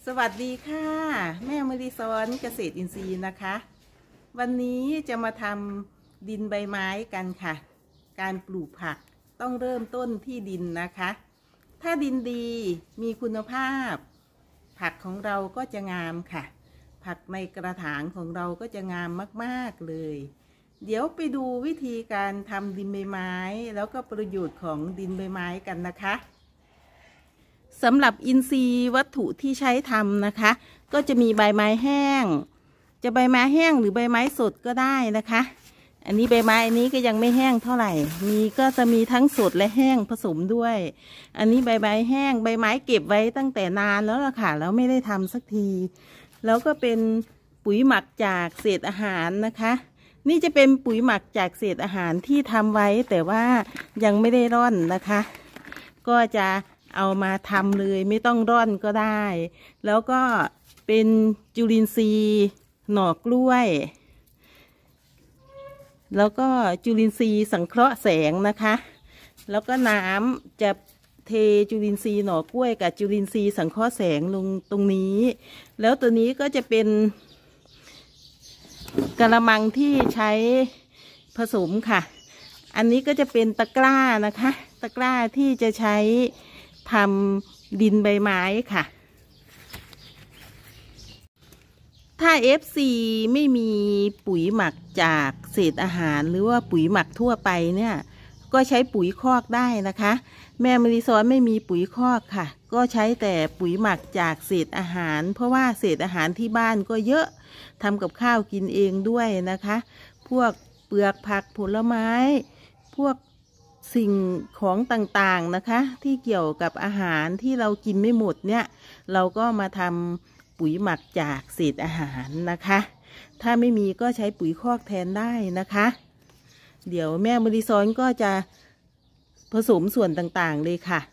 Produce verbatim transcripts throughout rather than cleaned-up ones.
สวัสดีค่ะแม่มริซอนเกษตรอินทรีย์นะคะวันนี้จะมาทำดินใบไม้กันค่ะการปลูกผักต้องเริ่มต้นที่ดินนะคะถ้าดินดีมีคุณภาพผักของเราก็จะงามค่ะผักในกระถางของเราก็จะงามมากๆเลยเดี๋ยวไปดูวิธีการทำดินใบไม้แล้วก็ประโยชน์ของดินใบไม้กันนะคะสำหรับอินทรีย์วัตถุที่ใช้ทำนะคะก็จะมีใบไม้แห้งจะใบไม้แห้งหรือใบไม้สดก็ได้นะคะอันนี้ใบไม้อันนี้ก็ยังไม่แห้งเท่าไหร่มีก็จะมีทั้งสดและแห้งผสมด้วยอันนี้ใบไม้แห้งใบไม้เก็บไว้ตั้งแต่นานแล้วล่ะค่ะแล้วไม่ได้ทำสักทีแล้วก็เป็นปุ๋ยหมักจากเศษอาหารนะคะนี่จะเป็นปุ๋ยหมักจากเศษอาหารที่ทำไว้แต่ว่ายังไม่ได้ร่อนนะคะก็จะเอามาทำเลยไม่ต้องร่อนก็ได้แล้วก็เป็นจุลินทรีย์หน่อกล้วยแล้วก็จุลินทรีย์สังเคราะห์แสงนะคะแล้วก็น้ำจะเทจุลินทรีย์หน่อกล้วยกับจุลินทรีย์สังเคราะห์แสงลงตรงนี้แล้วตัวนี้ก็จะเป็นกระมังที่ใช้ผสมค่ะอันนี้ก็จะเป็นตะกร้านะคะตะกร้าที่จะใช้ทำดินใบไม้ค่ะถ้า เอฟ ซี ไม่มีปุ๋ยหมักจากเศษอาหารหรือว่าปุ๋ยหมักทั่วไปเนี่ยก็ใช้ปุ๋ยคอกได้นะคะแม่มริซอนไม่มีปุ๋ยคอกค่ะก็ใช้แต่ปุ๋ยหมักจากเศษอาหารเพราะว่าเศษอาหารที่บ้านก็เยอะทำกับข้าวกินเองด้วยนะคะพวกเปลือกผักผลไม้พวกสิ่งของต่างๆนะคะที่เกี่ยวกับอาหารที่เรากินไม่หมดเนี่ยเราก็มาทำปุ๋ยหมักจากเศษอาหารนะคะถ้าไม่มีก็ใช้ปุ๋ยคอกแทนได้นะคะเดี๋ยวแม่มริซอนก็จะผสมส่วนต่างๆเลยค่ะ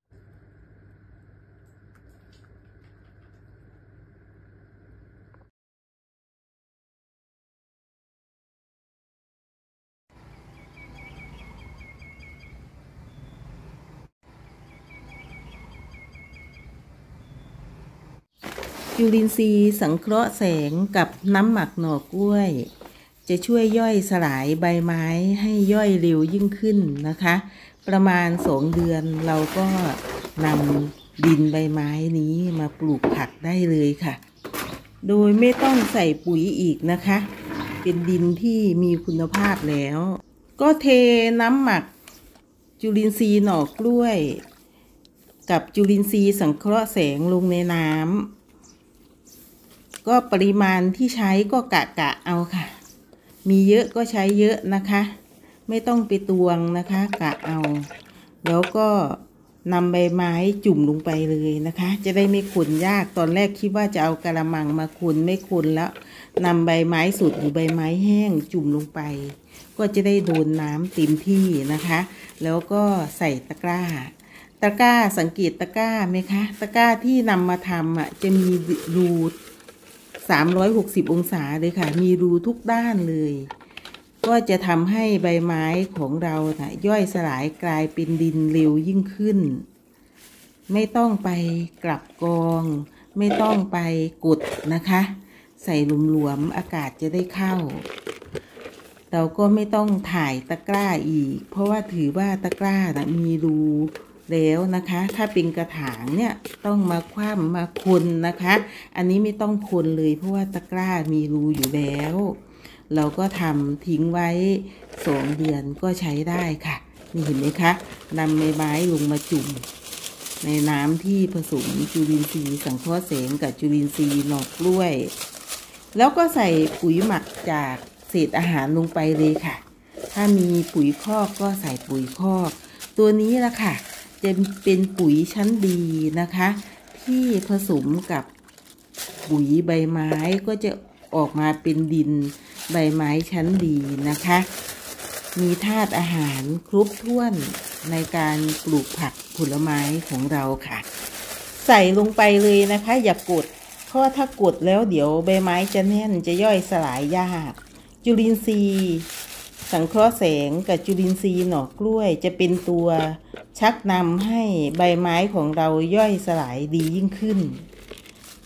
จุลินทรีย์สังเคราะห์แสงกับน้ำหมักหน่อกล้วยจะช่วยย่อยสลายใบไม้ให้ย่อยเร็วยิ่งขึ้นนะคะประมาณสองเดือนเราก็นำดินใบไม้นี้มาปลูกผักได้เลยค่ะโดยไม่ต้องใส่ปุ๋ยอีกนะคะเป็นดินที่มีคุณภาพแล้วก็เทน้ำหมักจุลินทรีย์หน่อกล้วยกับจุลินทรีย์สังเคราะห์แสงลงในน้ำก็ปริมาณที่ใช้ก็กะกะเอาค่ะมีเยอะก็ใช้เยอะนะคะไม่ต้องไปตวงนะคะกะเอาแล้วก็นำใบไม้จุ่มลงไปเลยนะคะจะได้ไม่คนยากตอนแรกคิดว่าจะเอากระมังมาคนไม่คนแล้วนำใบไม้สดหรือใบไม้แห้งจุ่มลงไปก็จะได้โดนน้ำเต็มที่นะคะแล้วก็ใส่ตะกร้าตะกร้าสังเกตตะกร้าไหมคะตะกร้าที่นำมาทำอ่ะจะมีรูสามร้อยหกสิบองศาเลยค่ะมีรูทุกด้านเลยก็จะทำให้ใบไม้ของเรานะย่อยสลายกลายเป็นดินเร็วยิ่งขึ้นไม่ต้องไปกลับกองไม่ต้องไปกดนะคะใส่หลวมๆอากาศจะได้เข้าเราก็ไม่ต้องถ่ายตะกร้าอีกเพราะว่าถือว่าตะกร้านะมีรูแล้วนะคะถ้าเป็นกระถางเนี่ยต้องมาคว่ำมาคนนะคะอันนี้ไม่ต้องคนเลยเพราะว่าตะกร้ามีรูอยู่แล้วเราก็ทำทิ้งไว้สองเดือนก็ใช้ได้ค่ะนี่เห็นไหมคะนำใบไม้ลงมาจุ่มในน้ำที่ผสมจุลินทรีย์สังเคราะห์แสงกับจุลินทรีย์หน่อกล้วยแล้วก็ใส่ปุ๋ยหมักจากเศษอาหารลงไปเลยค่ะถ้ามีปุ๋ยคอกก็ใส่ปุ๋ยคอกตัวนี้ละค่ะจะเป็นปุ๋ยชั้นดีนะคะที่ผสมกับปุ๋ยใบไม้ก็จะออกมาเป็นดินใบไม้ชั้นดีนะคะมีธาตุอาหารครบถ้วนในการปลูกผักผลไม้ของเราค่ะใส่ลงไปเลยนะคะอย่ากดเพราะถ้ากดแล้วเดี๋ยวใบไม้จะแน่นจะย่อยสลายยากจุลินทรีย์สังเคราะห์แสงกับจุลินทรีย์หน่อกล้วยจะเป็นตัวชักนำให้ใบไม้ของเราย่อยสลายดียิ่งขึ้น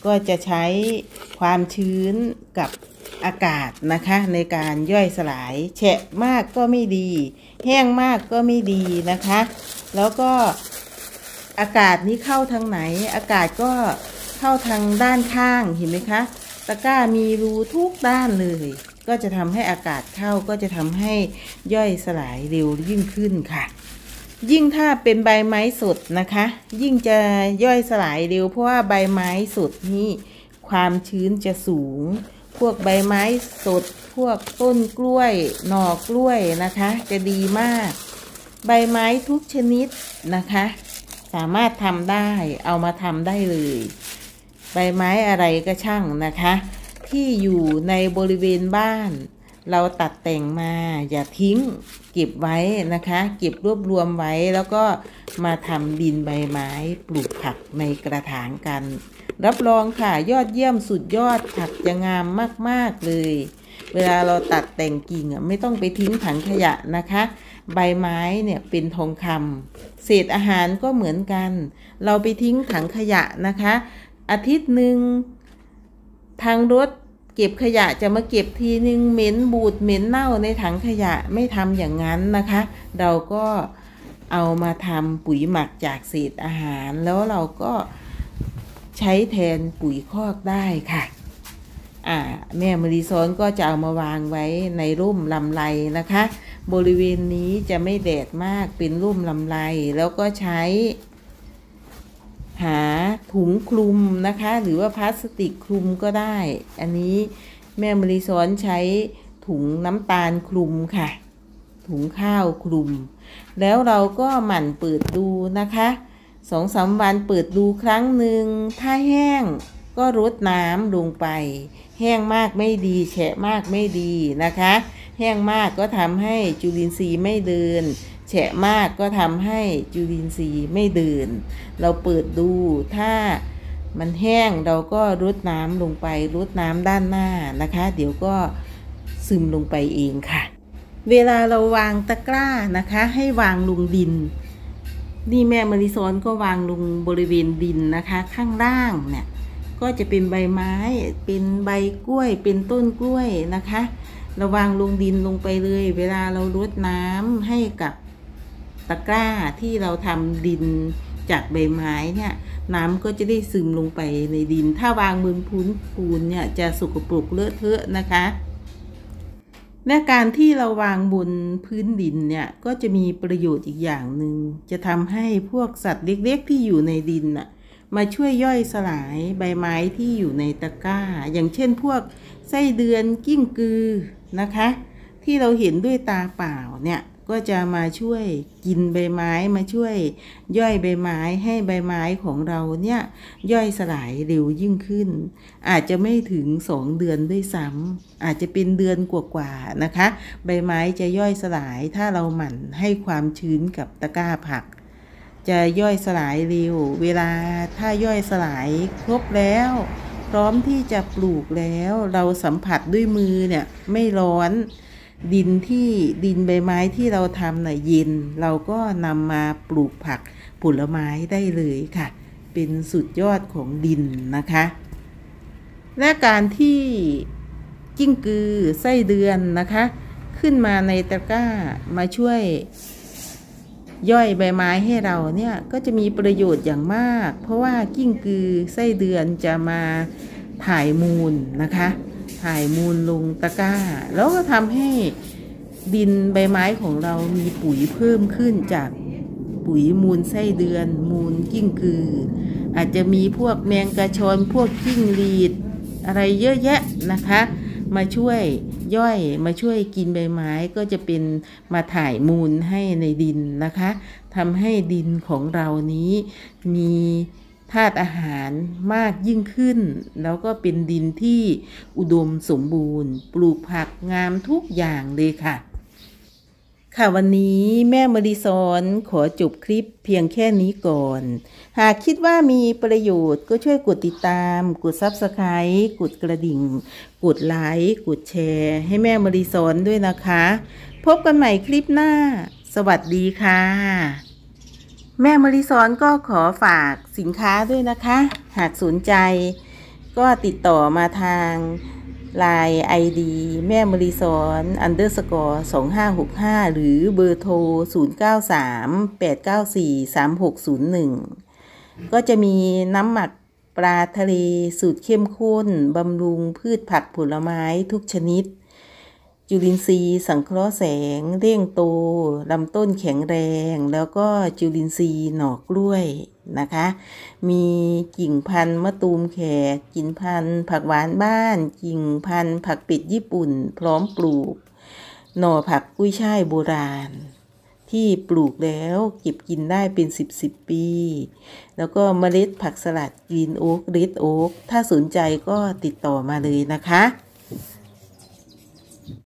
ก็จะใช้ความชื้นกับอากาศนะคะในการย่อยสลายแฉะมากก็ไม่ดีแห้งมากก็ไม่ดีนะคะแล้วก็อากาศนี้เข้าทางไหนอากาศก็เข้าทางด้านข้างเห็นไหมคะตะกร้ามีรูทุกด้านเลยก็จะทำให้อากาศเข้าก็จะทำให้ย่อยสลายเร็วยิ่งขึ้นค่ะยิ่งถ้าเป็นใบไม้สดนะคะยิ่งจะย่อยสลายเร็วเพราะว่าใบไม้สดนี่ความชื้นจะสูงพวกใบไม้สดพวกต้นกล้วยหน่อกล้วยนะคะจะดีมากใบไม้ทุกชนิดนะคะสามารถทำได้เอามาทำได้เลยใบไม้อะไรก็ช่างนะคะที่อยู่ในบริเวณบ้านเราตัดแต่งมาอย่าทิ้งเก็บไว้นะคะเก็บรวบรวมไว้แล้วก็มาทำดินใบไม้ปลูกผักในกระถางกันรับรองค่ะยอดเยี่ยมสุดยอดผักจะงามมากๆเลยเวลาเราตัดแต่งกิ่งอ่ะไม่ต้องไปทิ้งถังขยะนะคะใบไม้เนี่ยเป็นทองคำเศษอาหารก็เหมือนกันเราไปทิ้งถังขยะนะคะอาทิตย์หนึ่งทางรถเก็บขยะจะมาเก็บทีนึงเหม็นบูดเหม็นเน่าในถังขยะไม่ทำอย่างนั้นนะคะเราก็เอามาทำปุ๋ยหมักจากเศษอาหารแล้วเราก็ใช้แทนปุ๋ยคอกได้ค่ะอ่าแม่มะลิซ้อนก็จะเอามาวางไว้ในร่มลำไรนะคะบริเวณนี้จะไม่แดดมากเป็นร่มลำไรแล้วก็ใช้หาถุงคลุมนะคะหรือว่าพลาสติกคลุมก็ได้อันนี้แม่มะลิซ้อนใช้ถุงน้ำตาลคลุมค่ะถุงข้าวคลุมแล้วเราก็หมั่นเปิดดูนะคะสองสามวันเปิดดูครั้งหนึ่งถ้าแห้งก็รดน้ำลงไปแห้งมากไม่ดีแฉะมากไม่ดีนะคะแห้งมากก็ทำให้จุลินทรีย์ไม่เดินแฉะมากก็ทำให้จุลินทรีย์ไม่เดินเราเปิดดูถ้ามันแห้งเราก็รดน้ำลงไปรดน้ำด้านหน้านะคะเดี๋ยวก็ซึมลงไปเองค่ะเวลาเราวางตะกร้านะคะให้วางลงดินนี่แม่มะลิซ้อนก็วางลงบริเวณดินนะคะข้างล่างเนี่ยก็จะเป็นใบไม้เป็นใบกล้วยเป็นต้นกล้วยนะคะเราวางลงดินลงไปเลยเวลาเรารดน้ำให้กับตะกร้าที่เราทำดินจากใบไม้เนี่ยน้ำก็จะได้ซึมลงไปในดินถ้าวางบนพื้นปูนเนี่ยจะสกปรกเลอะเทอะนะคะและการที่เราวางบนพื้นดินเนี่ยก็จะมีประโยชน์อีกอย่างหนึ่งจะทำให้พวกสัตว์เล็กๆที่อยู่ในดินน่ะมาช่วยย่อยสลายใบไม้ที่อยู่ในตะกร้าอย่างเช่นพวกไส้เดือนกิ้งกือนะคะที่เราเห็นด้วยตาเปล่าเนี่ยก็จะมาช่วยกินใบไม้มาช่วยย่อยใบไม้ให้ใบไม้ของเราเนี่ยย่อยสลายเร็วยิ่งขึ้นอาจจะไม่ถึงสองเดือนด้วยซ้ำอาจจะเป็นเดือนกว่าๆนะคะใบไม้จะย่อยสลายถ้าเราหมั่นให้ความชื้นกับตะกร้าผักจะย่อยสลายเร็วเวลาถ้าย่อยสลายครบแล้วพร้อมที่จะปลูกแล้วเราสัมผัสด้วยมือเนี่ยไม่ร้อนดินที่ดินใบไม้ที่เราทำน่ะเย็นเราก็นำมาปลูกผักผลไม้ได้เลยค่ะเป็นสุดยอดของดินนะคะและการที่กิ้งกือไส้เดือนนะคะขึ้นมาในตะกร้ามาช่วยย่อยใบไม้ให้เราเนี่ยก็จะมีประโยชน์อย่างมากเพราะว่ากิ้งกือไส้เดือนจะมาถ่ายมูลนะคะถ่ายมูลลงตะกร้าแล้วก็ทำให้ดินใบไม้ของเรามีปุ๋ยเพิ่มขึ้นจากปุ๋ยมูลไส้เดือนมูลกิ้งกืออาจจะมีพวกแมงกะชอนพวกกิ้งหรีดอะไรเยอะแยะนะคะมาช่วยย่อยมาช่วยกินใบไม้ก็จะเป็นมาถ่ายมูลให้ในดินนะคะทำให้ดินของเรานี้มีธาตุอาหารมากยิ่งขึ้นแล้วก็เป็นดินที่อุดมสมบูรณ์ปลูกผักงามทุกอย่างเลยค่ะค่ะวันนี้แม่มะลิซ้อนขอจบคลิปเพียงแค่นี้ก่อนหากคิดว่ามีประโยชน์ก็ช่วยกดติดตามกด ซับสไครบ์ กดกระดิ่งกดไลค์กดแชร์ให้แม่มะลิซ้อนด้วยนะคะพบกันใหม่คลิปหน้าสวัสดีค่ะแม่มะลิซ้อนก็ขอฝากสินค้าด้วยนะคะหากสนใจก็ติดต่อมาทาง ไลน์ ไอ ดี แม่มรีสอน อันเดอร์สกอร์ สองห้าหกห้า หรือเบอร์โทร ศูนย์ เก้า สาม แปด เก้า สี่ สาม หก ศูนย์ หนึ่ง ก็จะมีน้ำหมักปลาทะเลสูตรเข้มข้นบำรุงพืชผักผลไม้ทุกชนิด จุลินทรีย์สังเคราะห์แสงเร่งโตลำต้นแข็งแรงแล้วก็จุลินทรีย์หน่อกล้วยนะคะมีกิ่งพันธุ์มะตูมแขกกิ่งพันธุ์ผักหวานบ้านกิ่งพันธุ์ผักเป็ดญี่ปุ่นพร้อมปลูกหน่อผักกุ้ยช่ายโบราณที่ปลูกแล้วเก็บกินได้เป็นสิบสิบปีแล้วก็เมล็ดผักสลัดกรีนโอ๊กเรดโอ๊กถ้าสนใจก็ติดต่อมาเลยนะคะ